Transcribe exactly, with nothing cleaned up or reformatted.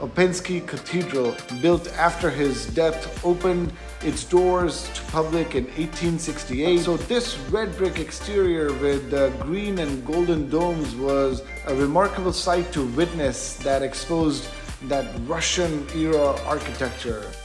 Uspenski Cathedral, built after his death, opened its doors to public in eighteen sixty-eight. So this red brick exterior with uh, green and golden domes was a remarkable sight to witness that exposed that Russian era architecture.